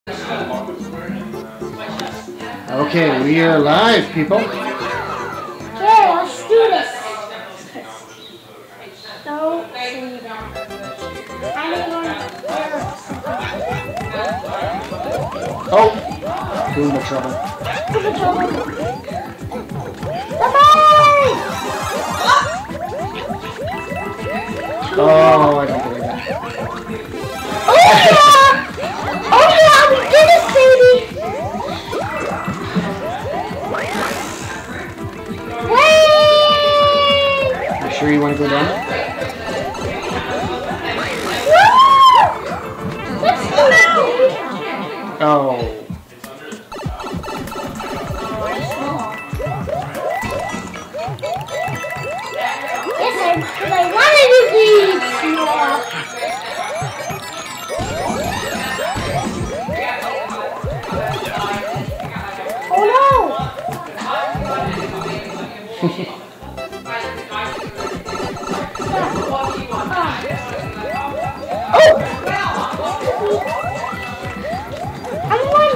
Okay, we are live, people. Okay, let's do this. Don't say that. Oh, doing the trouble. Bye-bye! Oh, I don't believe it. Oh yeah! Oh yeah, we did it, baby! Wait! You sure you want to go down? Let's go now! Oh. Yes, I wanted to be small. Oh no! Oh! I'm one.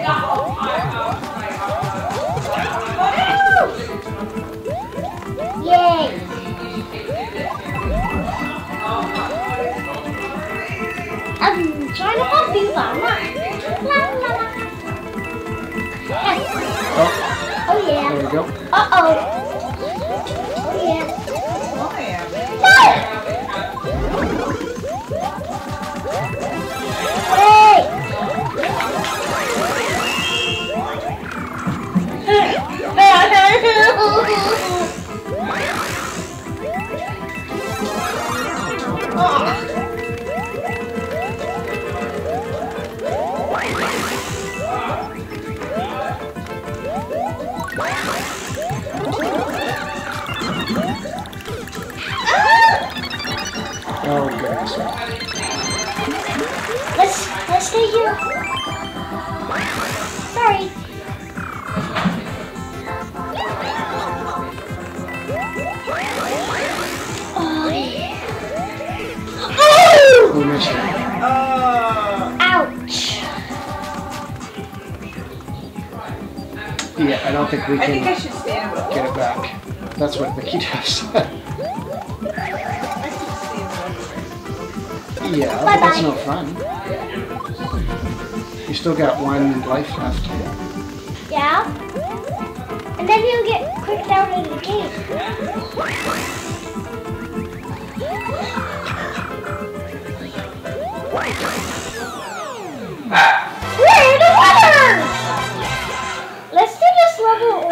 Yay! I'm trying to pump you, but I'm not. La, la, la. Yes. Oh yeah. There we go. Uh-oh. Oh yeah. No! Oh, goodness. Let's stay here. Sorry. Oh yeah. Oh! We missed it. Ouch. Yeah, I don't think we I think I can should stand up. get it back. That's what Mickey does. Yeah, but that's no fun. You still got one life left. Yeah? And then you'll get kicked out of the game. We're the winners! Let's do this level